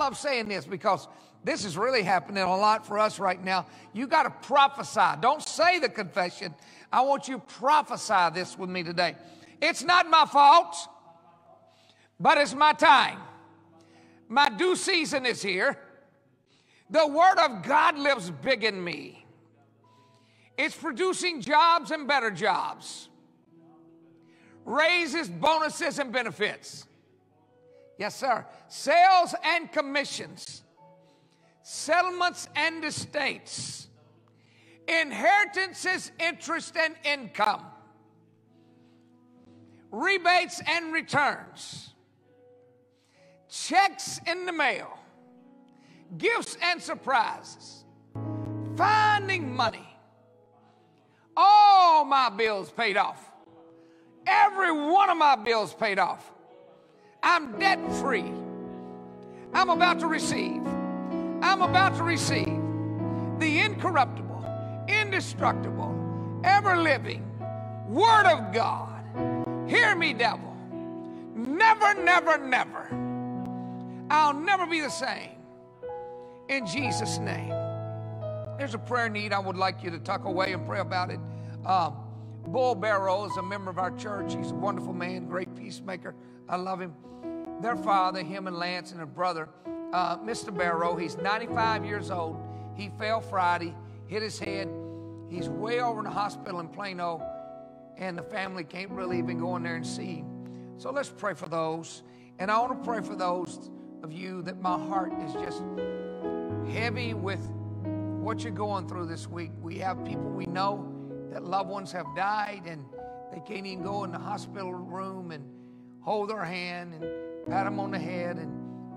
love saying this because this is really happening a lot for us right now. You got to prophesy. Don't say the confession. I want you to prophesy this with me today. It's not my fault, but it's my time. My due season is here. The Word of God lives big in me. It's producing jobs and better jobs, raises, bonuses, and benefits. Yes, sir. Sales and commissions, settlements and estates, inheritances, interest, and income, rebates and returns, checks in the mail, gifts and surprises, finding money, all my bills paid off, every one of my bills paid off. I'm debt free. I'm about to receive. I'm about to receive the incorruptible, indestructible, ever living Word of God. Hear me, devil. Never, never, never. I'll never be the same. In Jesus' name. There's a prayer need I would like you to tuck away and pray about it. Bull Barrow is a member of our church. He's a wonderful man, great peacemaker. I love him. Their father, him and Lance and their brother, Mr. Barrow, he's 95 years old. He fell Friday, hit his head. He's way over in the hospital in Plano, and the family can't really even go in there and see him. So let's pray for those. And I want to pray for those of you that my heart is just heavy with what you're going through this week. We have people we know that loved ones have died, and they can't even go in the hospital room and hold their hand and pat them on the head and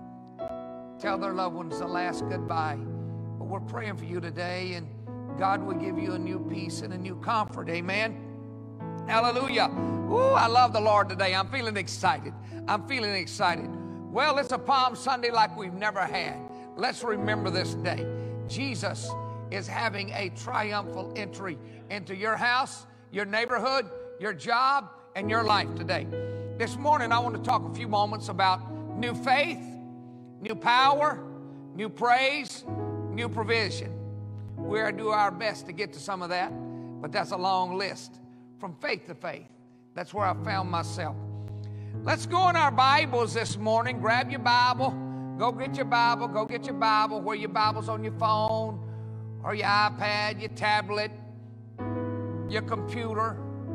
tell their loved ones the last goodbye. But we're praying for you today, and God will give you a new peace and a new comfort. Amen. Hallelujah. Ooh, I love the Lord today. I'm feeling excited. I'm feeling excited. Well, it's a Palm Sunday like we've never had. Let's remember this day. Jesus is having a triumphal entry into your house, your neighborhood, your job, and your life today. This morning, I want to talk a few moments about new faith, new power, new praise, new provision. We're going to do our best to get to some of that, but that's a long list. From faith to faith. That's where I found myself. Let's go in our Bibles this morning. Grab your Bible. Go get your Bible. Go get your Bible. Where your Bible's on your phone or your iPad, your tablet, your computer,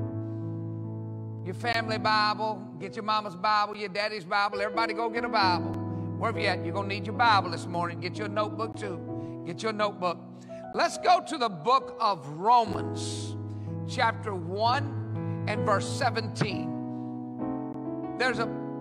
your family Bible. Get your mama's Bible, your daddy's Bible. Everybody go get a Bible. Wherever you're at, you're going to need your Bible this morning. Get your notebook too. Get your notebook. Let's go to the book of Romans, chapter 1 and verse 17. There's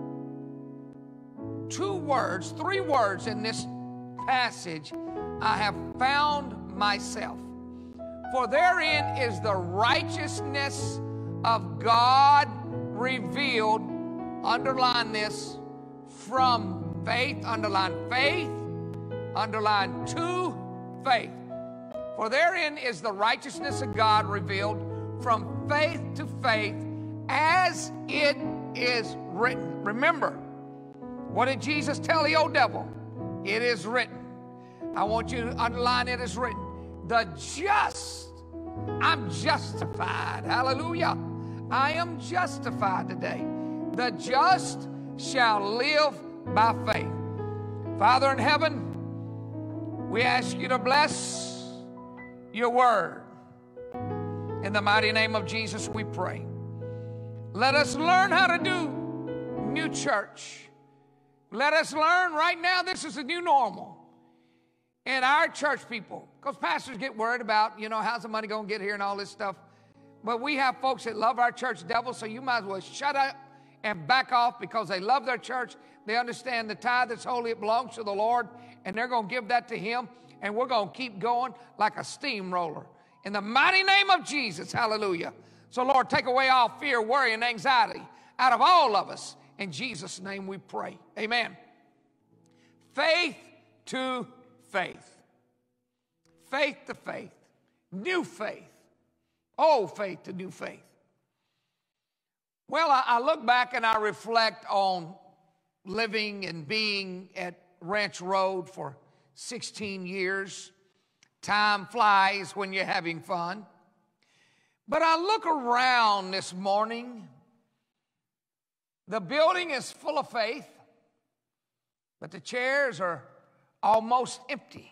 three words in this passage I have found myself. For therein is the righteousness of God revealed, underline this, from faith, underline faith, underline to faith. For therein is the righteousness of God revealed from faith to faith, as it is written. Remember, what did Jesus tell the old devil? It is written. I want you to underline it as written. The just, I'm justified. Hallelujah. I am justified today. The just shall live by faith. Father in heaven, we ask you to bless your word. In the mighty name of Jesus, we pray. Let us learn how to do new church. Let us learn right now this is a new normal. And our church people, because pastors get worried about, how's the money going to get here and all this stuff. But we have folks that love our church devil, so you might as well shut up and back off because they love their church. They understand the tithe that's holy, it belongs to the Lord, and they're going to give that to him. And we're going to keep going like a steamroller. In the mighty name of Jesus, hallelujah. So, Lord, take away all fear, worry, and anxiety out of all of us. In Jesus' name we pray. Amen. Faith to faith. Faith to faith. New faith. Old faith to new faith. Well, I look back and I reflect on living and being at Ranch Road for 16 years. Time flies when you're having fun. But I look around this morning. The building is full of faith, but the chairs are almost empty.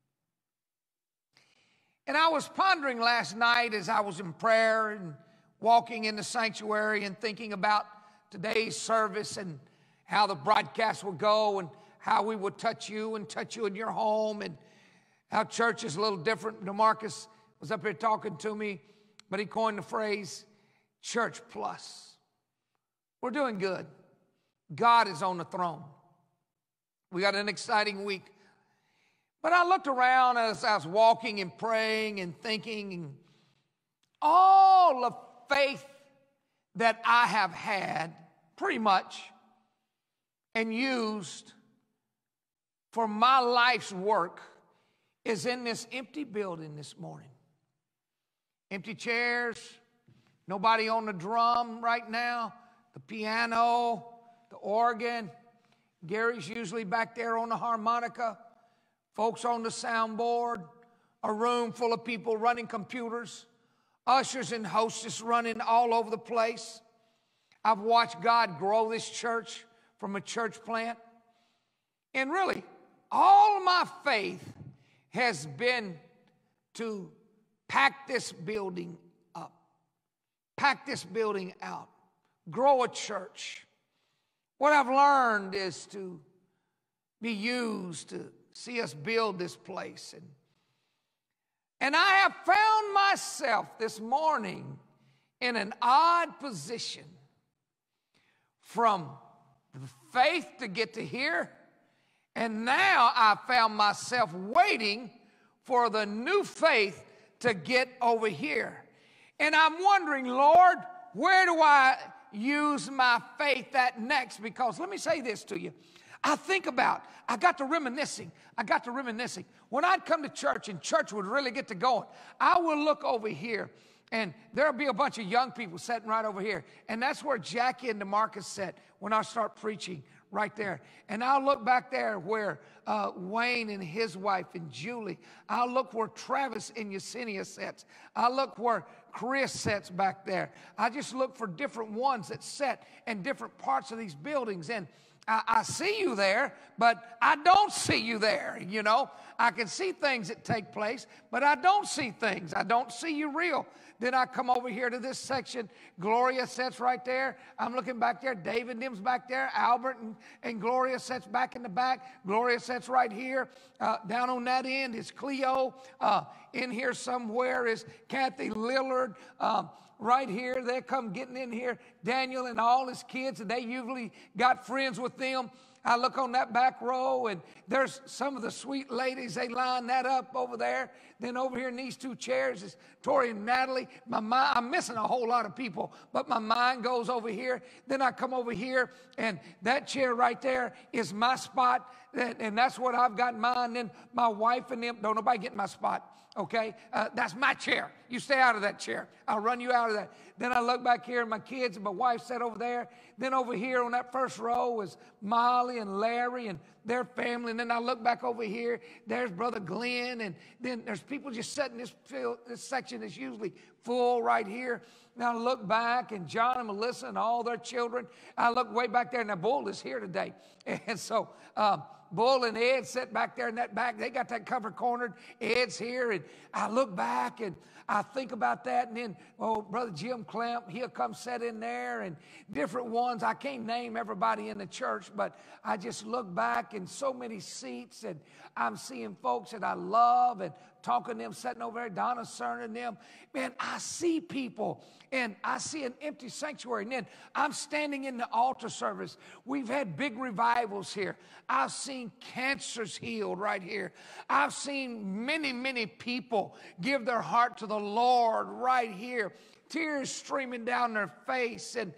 And I was pondering last night as I was in prayer and walking in the sanctuary and thinking about today's service and how the broadcast would go and how we would touch you in your home, and how church is a little different. DeMarcus was up here talking to me, but he coined the phrase church plus. We're doing good. God is on the throne. We got an exciting week. But I looked around as I was walking and praying and thinking, and all the faith that I have had, pretty much, and used for my life's work is in this empty building this morning. Empty chairs, nobody on the drum right now, the piano, the organ. Gary's usually back there on the harmonica. Folks on the soundboard, a room full of people running computers, ushers and hostess running all over the place. I've watched God grow this church from a church plant. And really, all of my faith has been to pack this building up, pack this building out, grow a church. What I've learned is to be used to see us build this place. And I have found myself this morning in an odd position, from the faith to get to here, and now I found myself waiting for the new faith to get over here. And I'm wondering, Lord, where do I use my faith at next? Because let me say this to you. I got to reminiscing. When I'd come to church and church would really get to going, I would look over here and there'll be a bunch of young people sitting right over here. And that's where Jackie and DeMarcus sat when I start preaching, right there. And I'll look back there where Wayne and his wife and Julie. I'll look where Travis and Yesenia sits. I'll look where Chris sits back there. I just look for different ones that sit in different parts of these buildings. And I see you there, but I don't see you there, you know. I can see things that take place, but I don't see things. I don't see you real. Then I come over here to this section. Gloria sits right there. I'm looking back there. David Nim's back there. Albert and Gloria sits back in the back. Gloria sits right here. Down on that end is Cleo. In here somewhere is Kathy Lillard. Right here, they come getting in here, Daniel and all his kids, and they usually got friends with them. I look on that back row, and there's some of the sweet ladies. They line that up over there. Then over here in these two chairs is Tori and Natalie. I'm missing a whole lot of people, but my mind goes over here. Then I come over here, and that chair right there is my spot, and that's what I've got in mind. Then my wife and them, don't nobody get in my spot. Okay, that's my chair. You stay out of that chair. I'll run you out of that. Then I look back here, and my kids and my wife sat over there. Then over here on that first row was Molly and Larry and their family. And then I look back over here. There's Brother Glenn. And then there's people just sitting in this section that's usually full right here. Now I look back, and John and Melissa and all their children. I look way back there, and the Bull is here today. And so Bull and Ed sit back there in that back. They got that cover cornered. Ed's here. And I look back, and I think about that. And then, Brother Jim Clemp, he'll come sit in there, and different ones. I can't name everybody in the church, but I just look back, and so many seats, and I'm seeing folks that I love and talking to them, sitting over there, Donna Cern and them. Man, I see people, and I see an empty sanctuary. And then I'm standing in the altar service. We've had big revivals here. I've seen cancers healed right here. I've seen many, many people give their heart to the Lord right here. Tears streaming down their face, and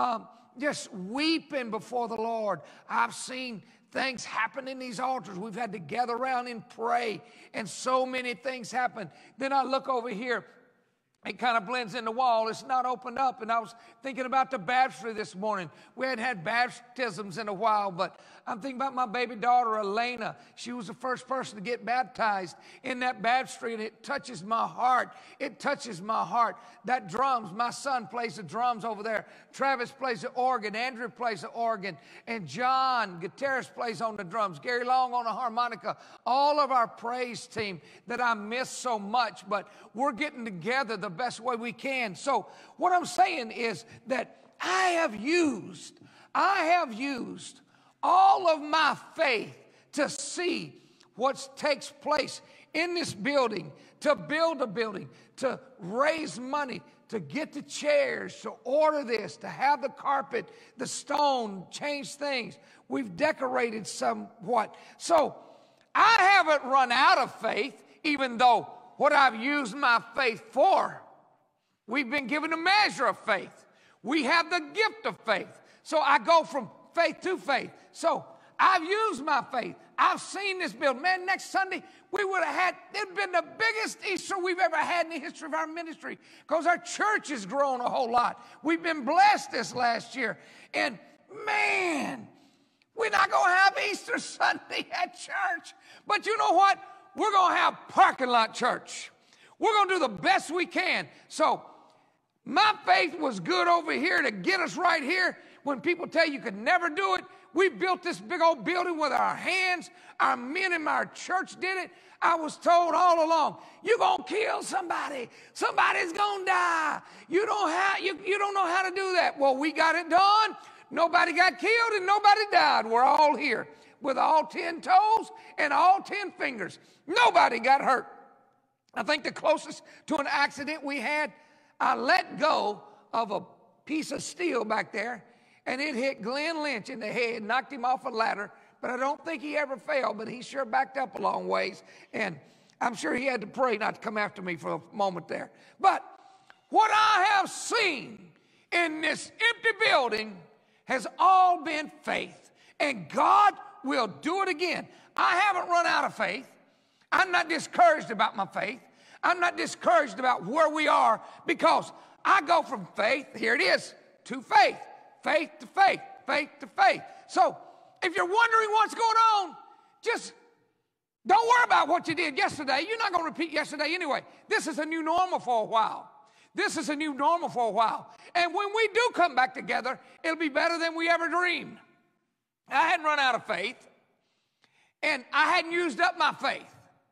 just weeping before the Lord. I've seen things happen in these altars. We've had to gather around and pray, and so many things happen. Then I look over here, It kind of blends in the wall. It's not opened up. And I was thinking about the baptistry this morning. We hadn't had baptisms in a while, but I'm thinking about my baby daughter, Elena. She was the first person to get baptized in that baptistry, and it touches my heart. It touches my heart. That drums, my son plays the drums over there. Travis plays the organ. Andrew plays the organ. And John Gutierrez plays on the drums. Gary Long on the harmonica. All of our praise team that I miss so much, but we're getting together the best way we can. So what I'm saying is that I have used all of my faith to see what takes place in this building, to build a building, to raise money, to get the chairs, to order this, to have the carpet, the stone, change things. We've decorated somewhat. So I haven't run out of faith, even though what I've used my faith for. We've been given a measure of faith. We have the gift of faith. So I go from faith to faith. So I've used my faith. I've seen this building. Man, next Sunday, we would have had, it'd been the biggest Easter we've ever had in the history of our ministry, because our church has grown a whole lot. We've been blessed this last year. And man, we're not going to have Easter Sunday at church. But you know what? We're going to have parking lot church. We're going to do the best we can. So my faith was good over here to get us right here. When people tell you could never do it, we built this big old building with our hands. Our men in our church did it. I was told all along, you're going to kill somebody. Somebody's going to die. You don't know how to do that. Well, we got it done. Nobody got killed and nobody died. We're all here with all 10 toes and all 10 fingers. Nobody got hurt. I think the closest to an accident we had, I let go of a piece of steel back there, and it hit Glenn Lynch in the head, knocked him off a ladder, but I don't think he ever fell, but he sure backed up a long ways, and I'm sure he had to pray not to come after me for a moment there. But what I have seen in this empty building has all been faith, and God will do it again. I haven't run out of faith. I'm not discouraged about my faith. I'm not discouraged about where we are, because I go from faith, here it is, to faith, faith to faith, faith to faith. So if you're wondering what's going on, just don't worry about what you did yesterday. You're not going to repeat yesterday anyway. This is a new normal for a while. This is a new normal for a while. And when we do come back together, it'll be better than we ever dreamed. I hadn't run out of faith, and I hadn't used up my faith.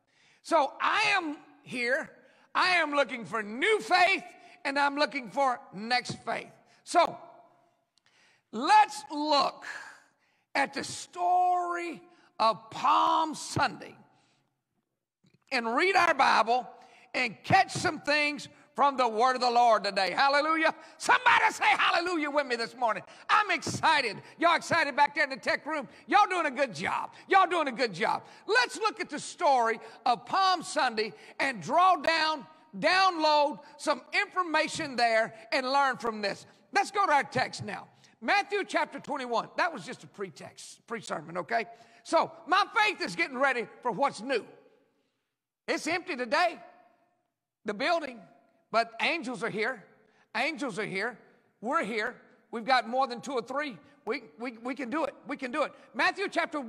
So I am here. I am looking for new faith, and I'm looking for next faith. So let's look at the story of Palm Sunday and read our Bible and catch some things from the word of the Lord today. Hallelujah. Somebody say hallelujah with me this morning. I'm excited. Y'all excited back there in the tech room? Y'all doing a good job. Y'all doing a good job. Let's look at the story of Palm Sunday and download some information there and learn from this. Let's go to our text now. Matthew chapter 21. That was just a pre-sermon, okay? So my faith is getting ready for what's new. It's empty today, the building. But angels are here. Angels are here. We're here. We've got more than 2 or 3. We can do it. We can do it. Matthew chapter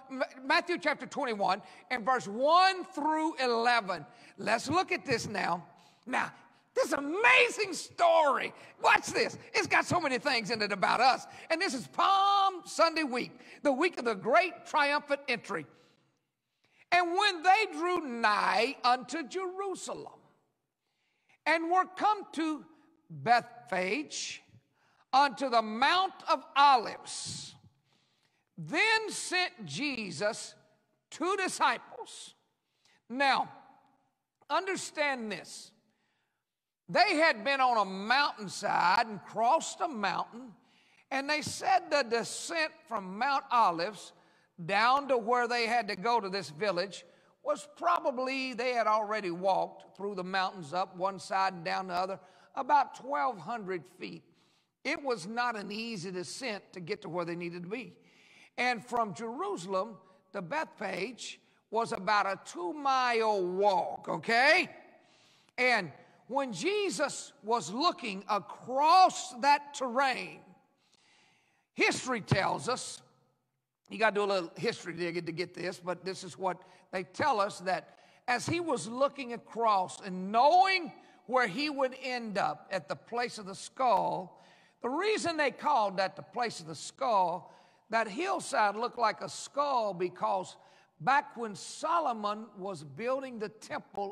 21 and verse 1 through 11. Let's look at this now. Now, this amazing story. Watch this. It's got so many things in it about us. And this is Palm Sunday week, the week of the great triumphant entry. And when they drew nigh unto Jerusalem, and were come to Bethphage, unto the Mount of Olives, then sent Jesus 2 disciples. Now, understand this. They had been on a mountainside and crossed a mountain, and they said the descent from Mount Olives down to where they had to go to this village was probably, they had already walked through the mountains up one side and down the other, about 1,200 feet. It was not an easy descent to get to where they needed to be. And from Jerusalem to Bethphage was about a 2-mile walk, okay? And when Jesus was looking across that terrain, history tells us, you got to do a little history to get this, but this is what they tell us, that as he was looking across and knowing where he would end up at the place of the skull, the reason they called that the place of the skull, that hillside looked like a skull because back when Solomon was building the temple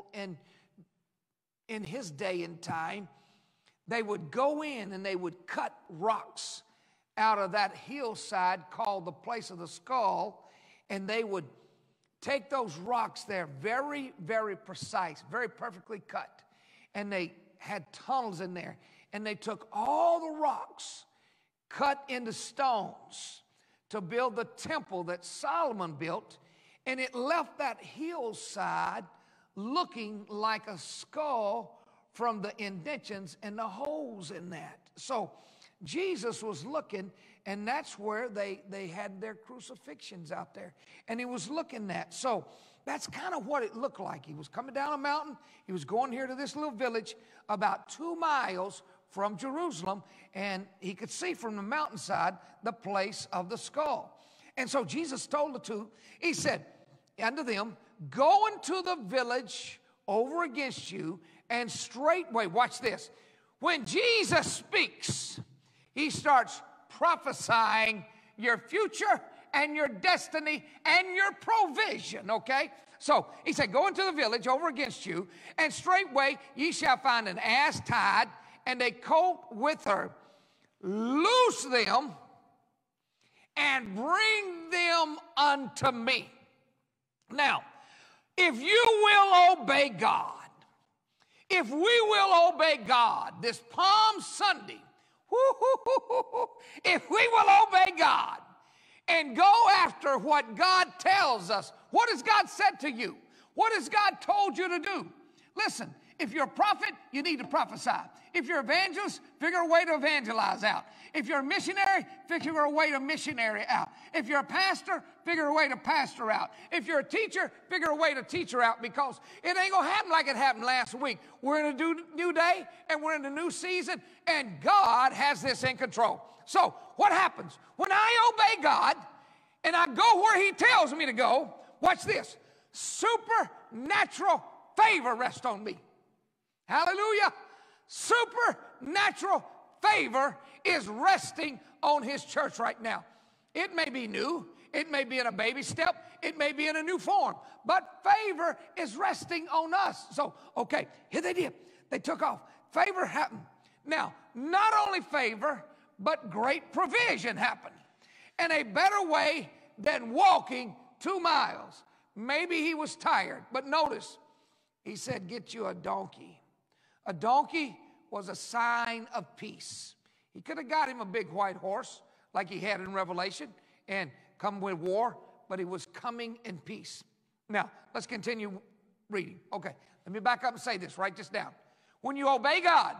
in his day and time, they would go in and they would cut rocks out of that hillside called the place of the skull, and they would take those rocks there, very, very precise, very perfectly cut, and they had tunnels in there, and they took all the rocks cut into stones to build the temple that Solomon built, and it left that hillside looking like a skull from the indentions and the holes in that. So Jesus was looking, and that's where they had their crucifixions out there. And he was looking at. So that's kind of what it looked like. He was coming down a mountain. He was going here to this little village about 2 miles from Jerusalem, and he could see from the mountainside the place of the skull. And so Jesus told the two, he said unto them, go into the village over against you, and straightway, watch this, when Jesus speaks, he starts prophesying your future and your destiny and your provision, okay? So he said, go into the village over against you, and straightway ye shall find an ass tied, and a colt with her. Loose them and bring them unto me. Now, if you will obey God, if we will obey God this Palm Sunday, if we will obey God and go after what God tells us, what has God said to you? What has God told you to do? Listen, if you're a prophet, you need to prophesy. If you're an evangelist, figure a way to evangelize out. If you're a missionary, figure a way to missionary out. If you're a pastor, figure a way to pastor out. If you're a teacher, figure a way to teacher out, because it ain't going to happen like it happened last week. We're in a new day, and we're in a new season, and God has this in control. So what happens? When I obey God and I go where he tells me to go, watch this. Supernatural favor rests on me. Hallelujah. Supernatural favor is resting on his church right now. It may be new. It may be in a baby step. It may be in a new form. But favor is resting on us. So, okay, here they did. They took off. Favor happened. Now, not only favor, but great provision happened. And a better way than walking 2 miles. Maybe he was tired, but notice, he said, get you a donkey. A donkey was a sign of peace. He could have got him a big white horse like he had in Revelation and come with war, but he was coming in peace. Now, let's continue reading. Okay, let me back up and say this. Write this down. When you obey God,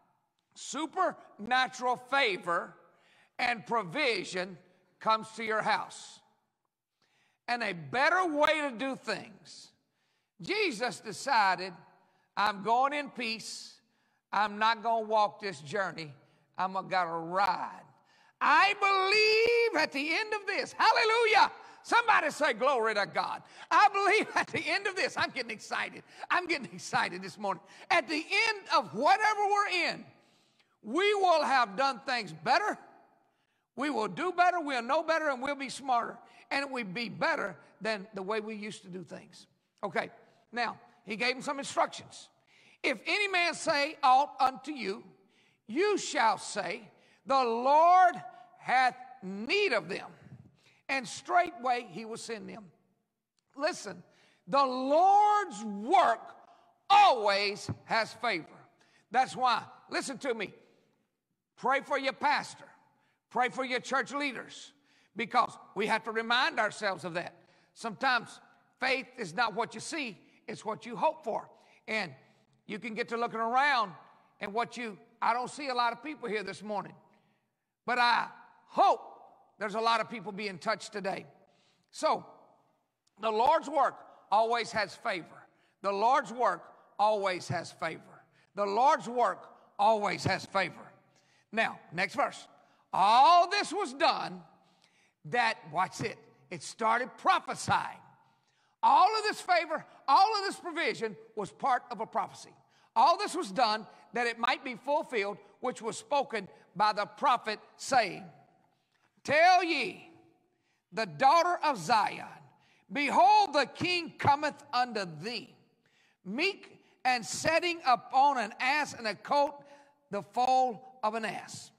supernatural favor and provision comes to your house. And a better way to do things. Jesus decided, I'm going in peace. I'm not going to walk this journey. I'm going to ride. I believe at the end of this, hallelujah. Somebody say glory to God. I believe at the end of this, I'm getting excited. I'm getting excited this morning. At the end of whatever we're in, we will have done things better. We will do better, we'll know better, and we'll be smarter. And it will be better than the way we used to do things. Okay, now, he gave him some instructions. If any man say aught unto you, you shall say, the Lord hath need of them, and straightway he will send them. Listen, the Lord's work always has favor. That's why, listen to me, pray for your pastor. Pray for your church leaders, because we have to remind ourselves of that. Sometimes faith is not what you see, it's what you hope for. And you can get to looking around and I don't see a lot of people here this morning, but I hope there's a lot of people being touched today. So the Lord's work always has favor. The Lord's work always has favor. The Lord's work always has favor. Now, next verse. All this was done that, watch it, it started prophesying. All of this favor, all of this provision was part of a prophecy. All this was done that it might be fulfilled, which was spoken by the prophet, saying, Tell ye the daughter of Zion, behold, the king cometh unto thee, meek and setting upon an ass, and a coat, the foal of an ass.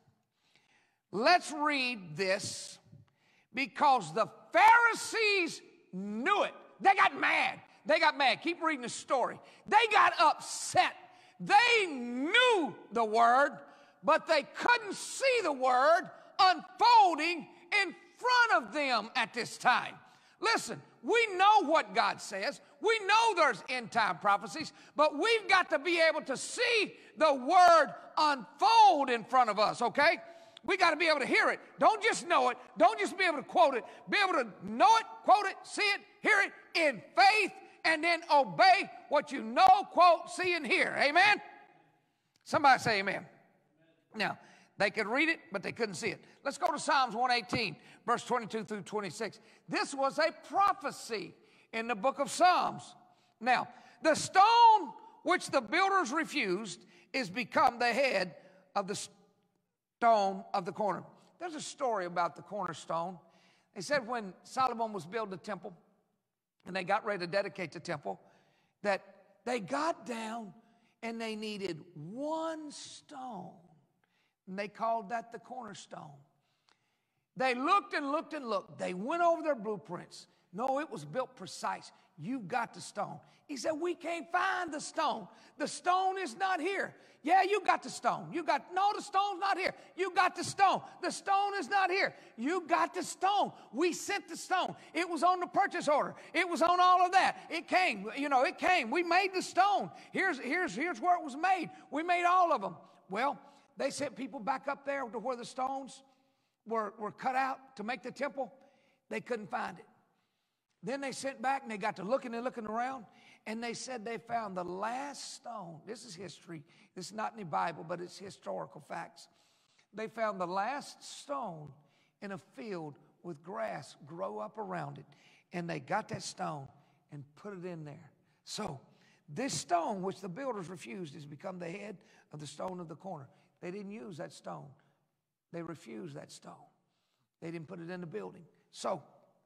Let's read this, because the Pharisees knew it. They got mad. They got mad. Keep reading the story. They got upset. They knew the word, but they couldn't see the word unfolding in front of them at this time. Listen, we know what God says. We know there's end-time prophecies, but we've got to be able to see the word unfold in front of us, okay? We got to be able to hear it. Don't just know it. Don't just be able to quote it. Be able to know it, quote it, see it, hear it in faith, and then obey what you know, quote, see, and hear. Amen? Somebody say amen. Now, they could read it, but they couldn't see it. Let's go to Psalms 118, verse 22 through 26. This was a prophecy in the book of Psalms. Now, the stone which the builders refused is become the head of the stone of the corner. There's a story about the cornerstone. They said when Solomon was building the temple, and they got ready to dedicate the temple, that they got down and they needed one stone. And they called that the cornerstone. They looked and looked and looked. They went over their blueprints. No, it was built precise. You've got the stone. He said, we can't find the stone. The stone is not here. Yeah, you got the stone. No, the stone's not here. You got the stone. The stone is not here. You got the stone. We sent the stone. It was on the purchase order. It was on all of that. It came. It came. We made the stone. Here's where it was made. We made all of them. Well, they sent people back up there to where the stones were cut out to make the temple. They couldn't find it. Then they sent back and they got to looking and looking around, and they said they found the last stone. This is history. This is not in the Bible, but it's historical facts. They found the last stone in a field with grass grow up around it, and they got that stone and put it in there. So this stone, which the builders refused, has become the head of the stone of the corner. They didn't use that stone. They refused that stone. They didn't put it in the building. So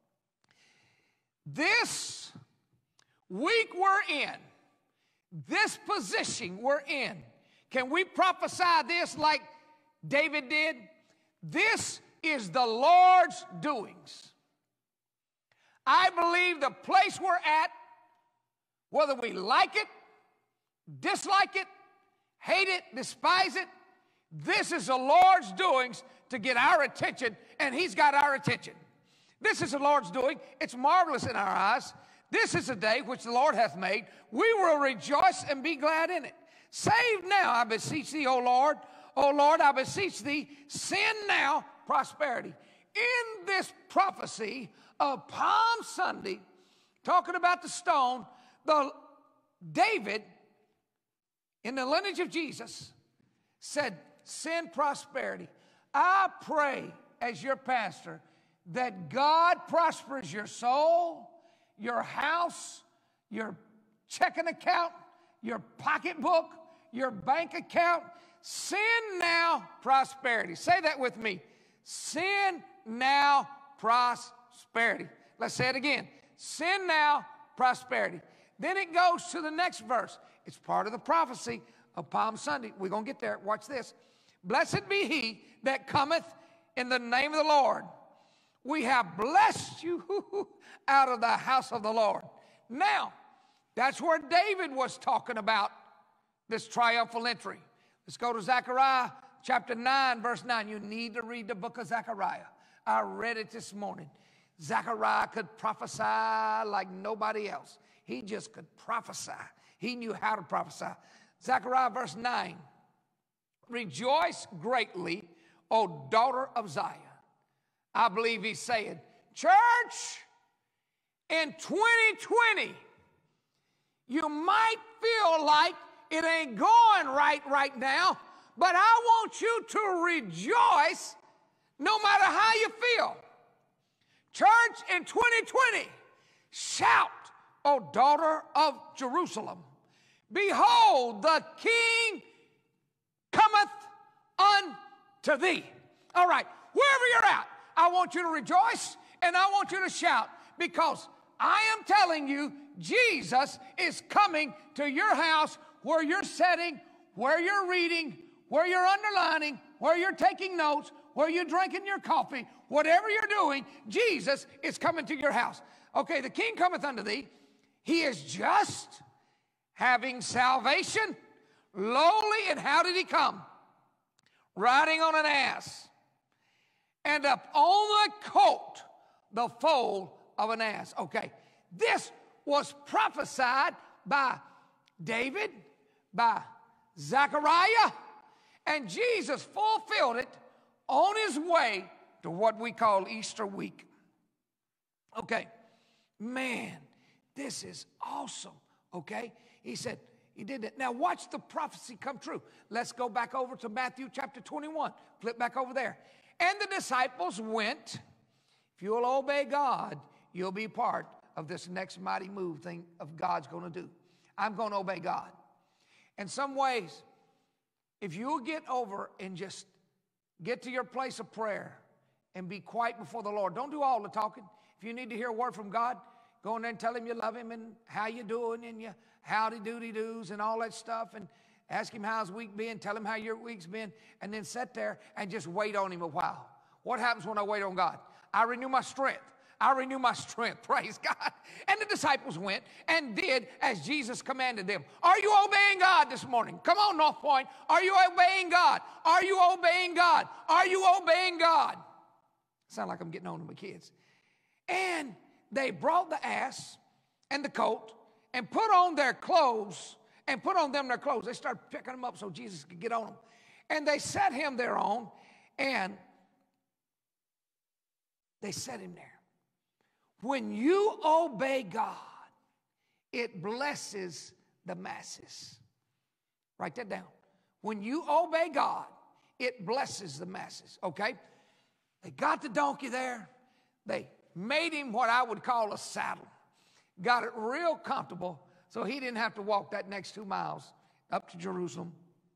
this week we're in, this position we're in, can we prophesy this like David did? This is the Lord's doings. I believe the place we're at, whether we like it, dislike it, hate it, despise it, this is the Lord's doings to get our attention, and He's got our attention. This is the Lord's doing. It's marvelous in our eyes. This is a day which the Lord hath made. We will rejoice and be glad in it. Save now, I beseech thee, O Lord. O Lord, I beseech thee, send now prosperity. In this prophecy of Palm Sunday, talking about the stone, David, in the lineage of Jesus, said, send prosperity. I pray as your pastor that God prospers your soul, your house, your checking account, your pocketbook, your bank account. Send now prosperity. Say that with me. Send now prosperity. Let's say it again. Send now prosperity. Then it goes to the next verse. It's part of the prophecy of Palm Sunday. We're going to get there. Watch this. Blessed be he that cometh in the name of the Lord. We have blessed you out of the house of the Lord. Now, that's where David was talking about this triumphal entry. Let's go to Zechariah chapter 9, verse 9. You need to read the book of Zechariah. I read it this morning. Zechariah could prophesy like nobody else. He just could prophesy. He knew how to prophesy. Zechariah verse 9. Rejoice greatly, O daughter of Zion. I believe he's saying, church, in 2020, you might feel like it ain't going right now, but I want you to rejoice no matter how you feel. Church, in 2020, shout, O daughter of Jerusalem, behold, the King cometh unto thee. All right, wherever you're at, I want you to rejoice and I want you to shout, because I am telling you, Jesus is coming to your house where you're sitting, where you're reading, where you're underlining, where you're taking notes, where you're drinking your coffee, whatever you're doing, Jesus is coming to your house. Okay, the King cometh unto thee. He is just, having salvation, lowly, and how did he come? Riding on an ass, and up on the coat, the foal of an ass. Okay, this was prophesied by David, by Zechariah, and Jesus fulfilled it on his way to what we call Easter week. Okay, man, this is awesome, okay? He said, he did it. Now watch the prophecy come true. Let's go back over to Matthew chapter 21. Flip back over there. And the disciples went. If you'll obey God, you'll be part of this next mighty move thing of God's going to do. I'm going to obey God. In some ways, if you'll get over and just get to your place of prayer and be quiet before the Lord. Don't do all the talking. If you need to hear a word from God, go in there and tell him you love him and how you doing and your howdy-doody-doos and all that stuff, and ask him how his week been, tell him how your week's been, and then sit there and just wait on him a while. What happens when I wait on God? I renew my strength. I renew my strength. Praise God. And the disciples went and did as Jesus commanded them. Are you obeying God this morning? Come on, North Point. Are you obeying God? Are you obeying God? Are you obeying God? Sound like I'm getting on to my kids. And they brought the ass and the coat and put on their clothes and put on them their clothes. They started picking them up so Jesus could get on them. And they set him thereon, and they set him there. When you obey God, it blesses the masses. Write that down. When you obey God, it blesses the masses, okay? They got the donkey there. They made him what I would call a saddle. Got it real comfortable so he didn't have to walk that next 2 miles up to Jerusalem.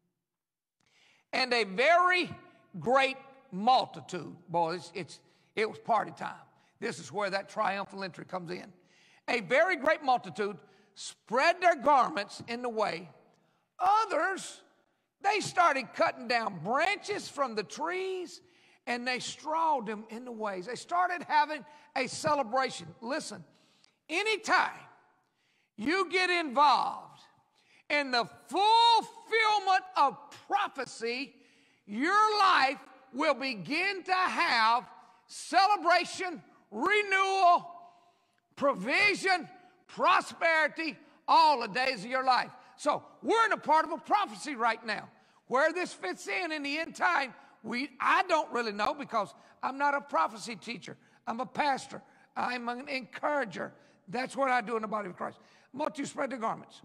And a very great multitude, boys, it was party time. This is where that triumphal entry comes in. A very great multitude spread their garments in the way. Others, they started cutting down branches from the trees and they strawed them in the ways. They started having a celebration. Listen, anytime you get involved in the fulfillment of prophecy, your life will begin to have celebration, renewal, provision, prosperity, all the days of your life. So we're in a part of a prophecy right now. Where this fits in the end time, I don't really know, because I'm not a prophecy teacher. I'm a pastor. I'm an encourager. That's what I do in the body of Christ. Multitudes spread their garments.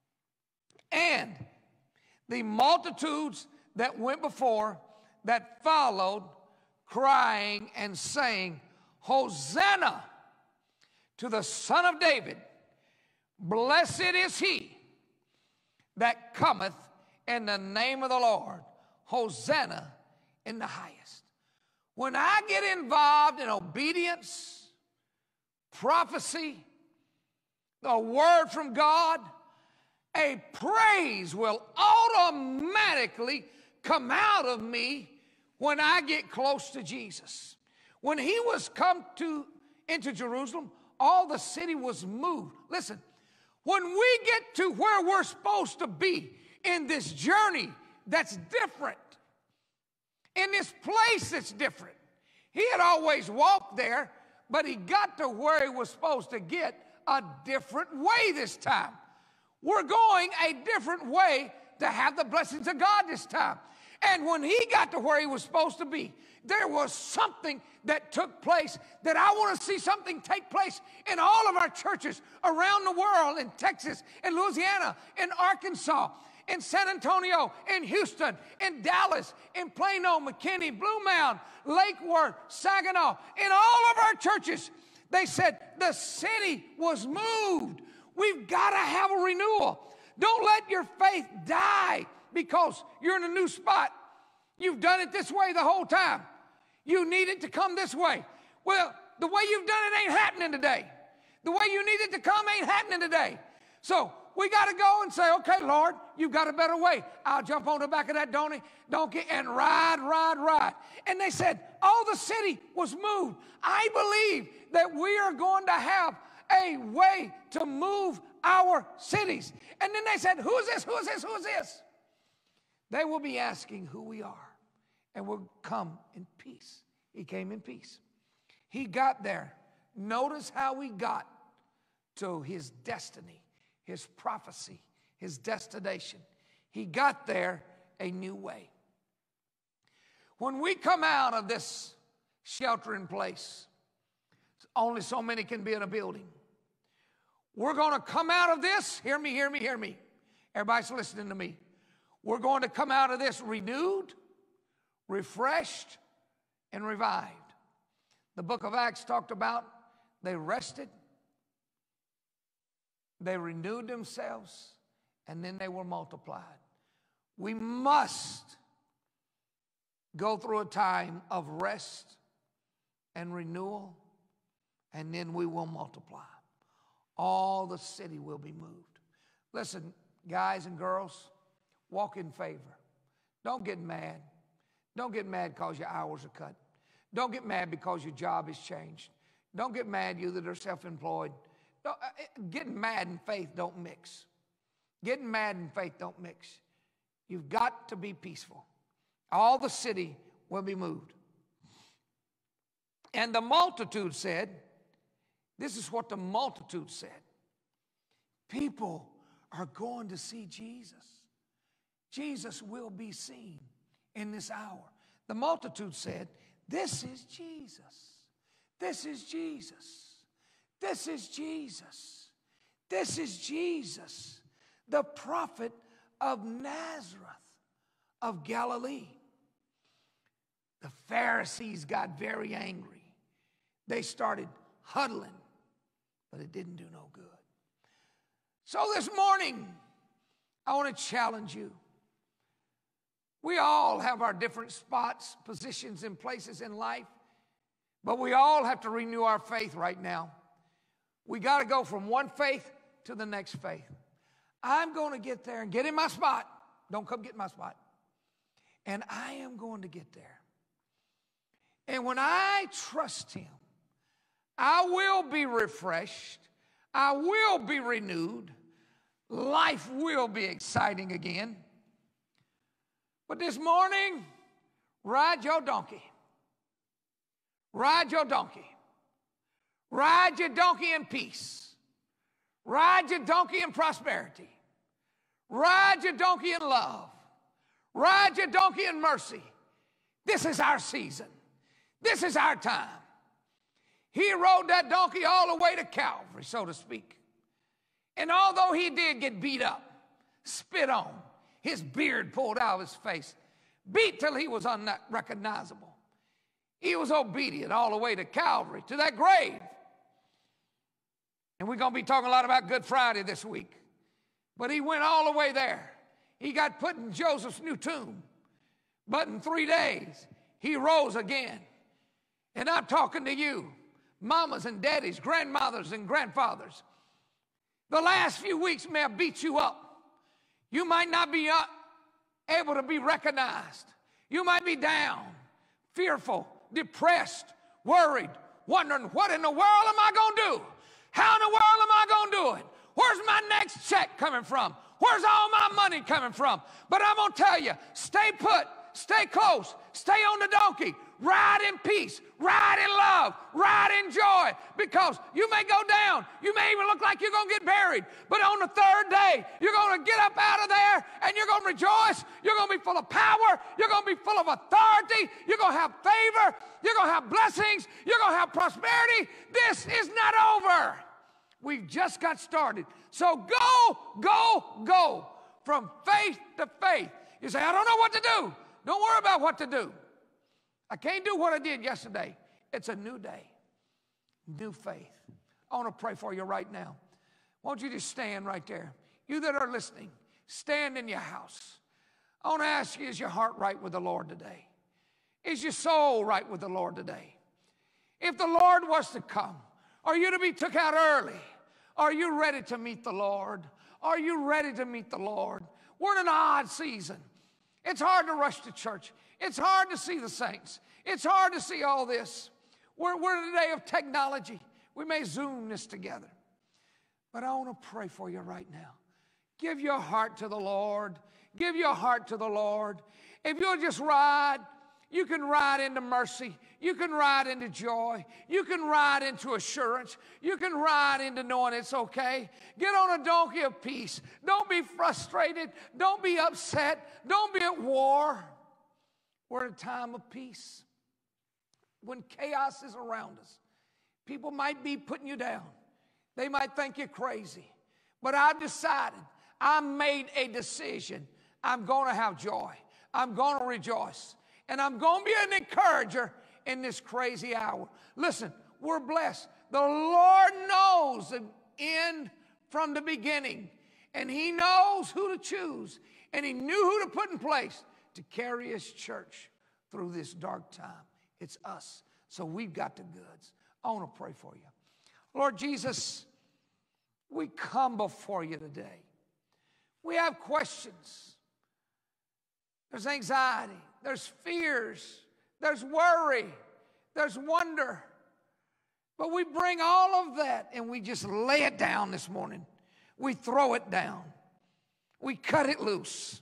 And the multitudes that went before, that followed, crying and saying, Hosanna to the Son of David. Blessed is he that cometh in the name of the Lord. Hosanna in the highest. When I get involved in obedience, prophecy, the word from God, a praise will automatically come out of me when I get close to Jesus. When he was come into Jerusalem, all the city was moved. Listen, when we get to where we're supposed to be in this journey that's different, in this place that's different. He had always walked there, but he got to where he was supposed to get a different way this time. We're going a different way to have the blessings of God this time. And when he got to where he was supposed to be, there was something that took place that I want to see something take place in all of our churches around the world, in Texas, in Louisiana, in Arkansas, in San Antonio, in Houston, in Dallas, in Plano, McKinney, Blue Mound, Lake Worth, Saginaw, in all of our churches, they said the city was moved. We've got to have a renewal. Don't let your faith die because you're in a new spot. You've done it this way the whole time. You need it to come this way. Well, the way you've done it ain't happening today. The way you need it to come ain't happening today. So we got to go and say, okay, Lord, you've got a better way. I'll jump on the back of that donkey and ride. And they said, all the city was moved. I believe that we are going to have a way to move our cities. And then they said, who's this? Who's this? Who's this? They will be asking who we are, and we'll come in peace. He came in peace. He got there. Notice how he got to his destiny, his prophecy, his destination. He got there a new way. When we come out of this shelter in place, only so many can be in a building. We're going to come out of this. Hear me, hear me, hear me. Everybody's listening to me. We're going to come out of this renewed, refreshed, and revived. The book of Acts talked about they rested, they renewed themselves, and then they were multiplied. We must go through a time of rest and renewal, and then we will multiply. All the city will be moved. Listen, guys and girls, walk in favor. Don't get mad. Don't get mad because your hours are cut. Don't get mad because your job has changed. Don't get mad, you that are self-employed. Getting mad and faith don't mix. Getting mad and faith don't mix. You've got to be peaceful. All the city will be moved. And the multitude said, this is what the multitude said. People are going to see Jesus. Jesus will be seen in this hour. The multitude said, this is Jesus. This is Jesus. This is Jesus. This is Jesus, the prophet of Nazareth of Galilee. The Pharisees got very angry. They started huddling, but it didn't do no good. So this morning, I want to challenge you. We all have our different spots, positions, and places in life, but we all have to renew our faith right now. We got to go from one faith to the next faith. I'm going to get there and get in my spot. Don't come get in my spot. And I am going to get there. And when I trust him, I will be refreshed. I will be renewed. Life will be exciting again. But this morning, ride your donkey. Ride your donkey. Ride your donkey in peace. Ride your donkey in prosperity. Ride your donkey in love. Ride your donkey in mercy. This is our season. This is our time. He rode that donkey all the way to Calvary, so to speak. And although he did get beat up, spit on, his beard pulled out of his face, beat till he was unrecognizable, he was obedient all the way to Calvary, to that grave. And we're going to be talking a lot about Good Friday this week. But he went all the way there. He got put in Joseph's new tomb. But in 3 days, he rose again. And I'm talking to you, mamas and daddies, grandmothers and grandfathers. The last few weeks may have beat you up. You might not be able to be recognized. You might be down, fearful, depressed, worried, wondering, what in the world am I going to do? How in the world am I going to do it? Where's my next check coming from? Where's all my money coming from? But I'm going to tell you, stay put, stay close, stay on the donkey, ride in peace, ride in love, ride in joy, because you may go down. You may even look like you're going to get buried. But on the third day, you're going to get up out of there and you're going to rejoice. You're going to be full of power. You're going to be full of authority. You're going to have favor. You're going to have blessings. You're going to have prosperity. This is not over. We've just got started. So go, go, go. from faith to faith. You say, I don't know what to do. Don't worry about what to do. I can't do what I did yesterday. It's a new day, new faith. I want to pray for you right now. Won't you just stand right there? You that are listening, stand in your house. I want to ask you, is your heart right with the Lord today? Is your soul right with the Lord today? If the Lord was to come, are you to be took out early? Are you ready to meet the Lord? Are you ready to meet the Lord? We're in an odd season. It's hard to rush to church. It's hard to see the saints. It's hard to see all this. We're in a day of technology. We may Zoom this together. But I want to pray for you right now. Give your heart to the Lord. Give your heart to the Lord. If you'll just ride, you can ride into mercy. You can ride into joy. You can ride into assurance. You can ride into knowing it's okay. Get on a donkey of peace. Don't be frustrated. Don't be upset. Don't be at war. We're in a time of peace. When chaos is around us, people might be putting you down. They might think you're crazy. But I've decided, I made a decision. I'm going to have joy. I'm going to rejoice. And I'm going to be an encourager in this crazy hour. Listen, we're blessed. The Lord knows the end from the beginning. And He knows who to choose. And He knew who to put in place to carry His church through this dark time. It's us. So we've got the goods. I want to pray for you. Lord Jesus, we come before you today. We have questions. There's anxiety. There's fears. There's worry. There's wonder. But we bring all of that and we just lay it down this morning. We throw it down. We cut it loose.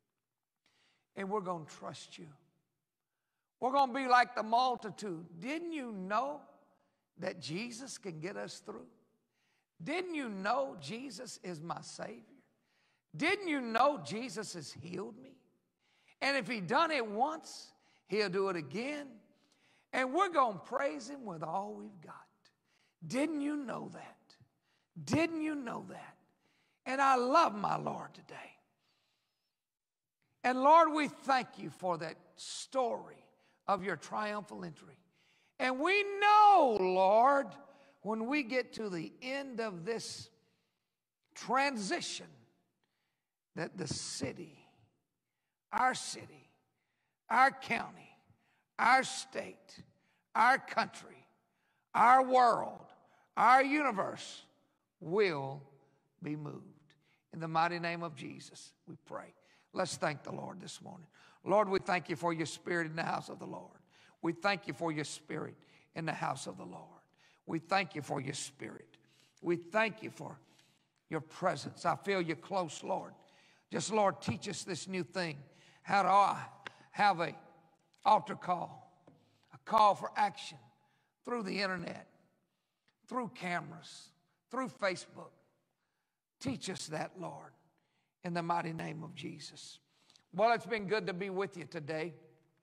And we're going to trust you. We're going to be like the multitude. Didn't you know that Jesus can get us through? Didn't you know Jesus is my Savior? Didn't you know Jesus has healed me? And if He done it once, He'll do it again. And we're going to praise Him with all we've got. Didn't you know that? Didn't you know that? And I love my Lord today. And Lord, we thank you for that story of your triumphal entry. And we know, Lord, when we get to the end of this transition, that the city, our county, our state, our country, our world, our universe will be moved. In the mighty name of Jesus, we pray. Let's thank the Lord this morning. Lord, we thank you for your Spirit in the house of the Lord. We thank you for your Spirit in the house of the Lord. We thank you for your Spirit. We thank you for your presence. I feel you close, Lord. Just, Lord, teach us this new thing. How do I have an altar call, a call for action through the internet, through cameras, through Facebook? Teach us that, Lord, in the mighty name of Jesus. Well, it's been good to be with you today.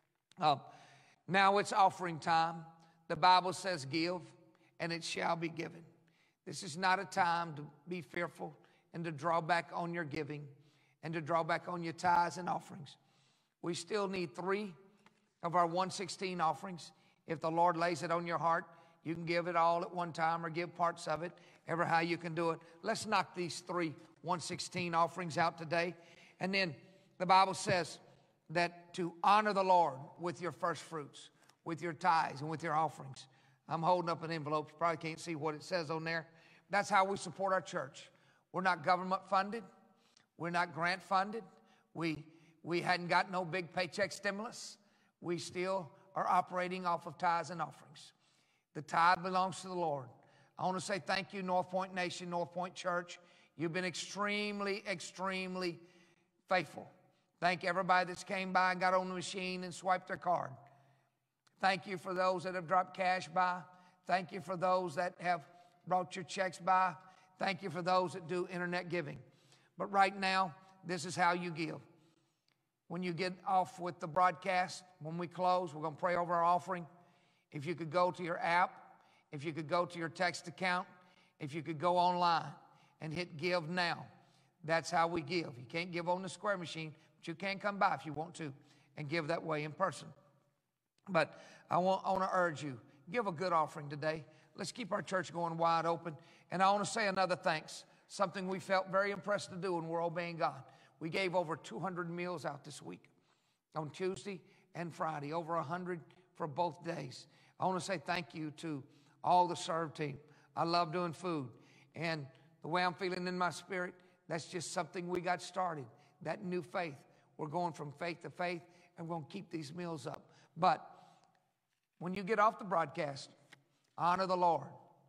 Now it's offering time. The Bible says give, and it shall be given. This is not a time to be fearful and to draw back on your giving and to draw back on your tithes and offerings. We still need 3 of our 116 offerings. If the Lord lays it on your heart, you can give it all at one time or give parts of it, ever how you can do it. Let's knock these 3 116 offerings out today. And then the Bible says that to honor the Lord with your first fruits, with your tithes and with your offerings. I'm holding up an envelope. You probably can't see what it says on there. That's how we support our church. We're not government funded. We're not grant funded. We hadn't got no big paycheck stimulus. We still are operating off of tithes and offerings. The tithe belongs to the Lord. I want to say thank you, North Point Nation, North Point Church. You've been extremely, extremely faithful. Thank everybody that's came by and got on the machine and swiped their card. Thank you for those that have dropped cash by. Thank you for those that have brought your checks by. Thank you for those that do internet giving. But right now, this is how you give. When you get off with the broadcast, when we close, we're going to pray over our offering. If you could go to your app, if you could go to your text account, if you could go online and hit give now, That's how we give. You can't give on the square machine, but you can come by if you want to and give that way in person. But I want to urge you, give a good offering today. Let's keep our church going wide open. And I want to say another thanks, something we felt very impressed to do, and we're obeying God. We gave over 200 meals out this week on Tuesday and Friday, over 100 for both days. I want to say thank you to all the serve team. I love doing food. And the way I'm feeling in my spirit, that's just something we got started, that new faith. We're going from faith to faith, and we're going to keep these meals up. But when you get off the broadcast, honor the Lord.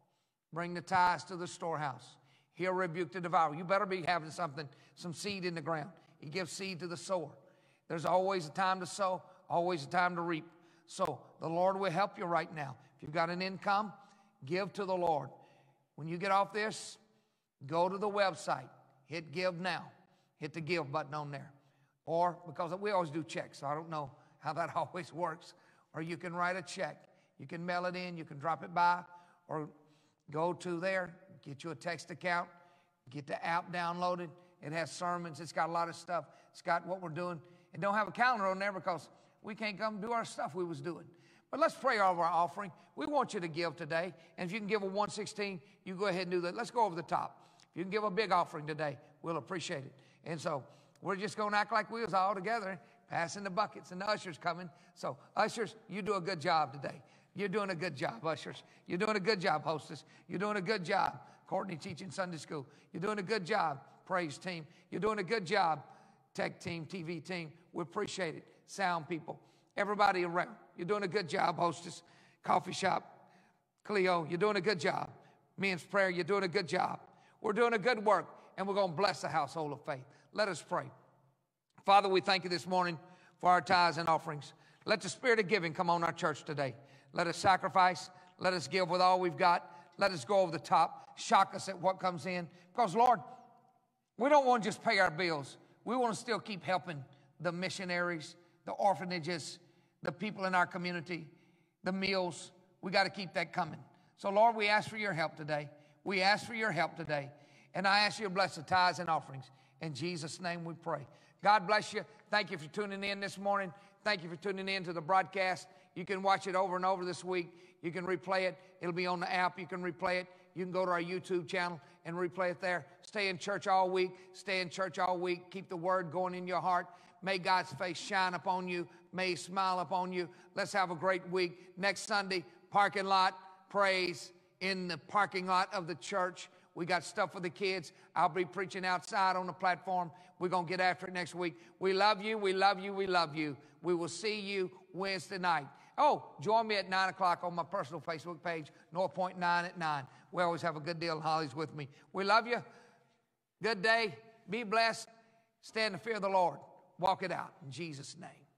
Bring the tithes to the storehouse. He'll rebuke the devourer. You better be having some seed in the ground. He gives seed to the sower. There's always a time to sow, always a time to reap. So the Lord will help you right now. If you've got an income, give to the Lord. When you get off this, go to the website. Hit Give Now. Hit the Give button on there. Or, because we always do checks, so I don't know how that always works. Or you can write a check. You can mail it in. You can drop it by. Or go to there. Get you a text account. Get the app downloaded. It has sermons. It's got a lot of stuff. It's got what we're doing. It don't have a calendar on there because we can't come do our stuff we was doing. But let's pray over our offering. We want you to give today. And if you can give a 116, you go ahead and do that. Let's go over the top. If you can give a big offering today, we'll appreciate it. And so we're just going to act like we was all together, passing the buckets, and the ushers coming. So ushers, you do a good job today. You're doing a good job, ushers. You're doing a good job, hostess. You're doing a good job, Courtney teaching Sunday school. You're doing a good job, praise team. You're doing a good job, tech team, TV team. We appreciate it. Sound people, everybody around. You're doing a good job, hostess. Coffee shop, Cleo, you're doing a good job. Men's prayer, you're doing a good job. We're doing a good work, and we're going to bless the household of faith. Let us pray. Father, we thank you this morning for our tithes and offerings. Let the spirit of giving come on our church today. Let us sacrifice. Let us give with all we've got. Let us go over the top. Shock us at what comes in. Because, Lord, we don't want to just pay our bills. We want to still keep helping the missionaries, the orphanages, the people in our community, the meals. We got to keep that coming. So, Lord, we ask for your help today. We ask for your help today. And I ask you to bless the tithes and offerings. In Jesus' name we pray. God bless you. Thank you for tuning in this morning. Thank you for tuning in to the broadcast. You can watch it over and over this week. You can replay it. It'll be on the app. You can replay it. You can go to our YouTube channel and replay it there. Stay in church all week. Stay in church all week. Keep the word going in your heart. May God's face shine upon you. May he smile upon you. Let's have a great week. Next Sunday, parking lot praise in the parking lot of the church. We got stuff for the kids. I'll be preaching outside on the platform. We're going to get after it next week. We love you. We love you. We love you. We will see you Wednesday night. Oh, join me at 9 o'clock on my personal Facebook page, North Point 9 at 9. We always have a good deal. Holly's with me. We love you. Good day. Be blessed. Stand in the fear of the Lord. Walk it out in Jesus' name.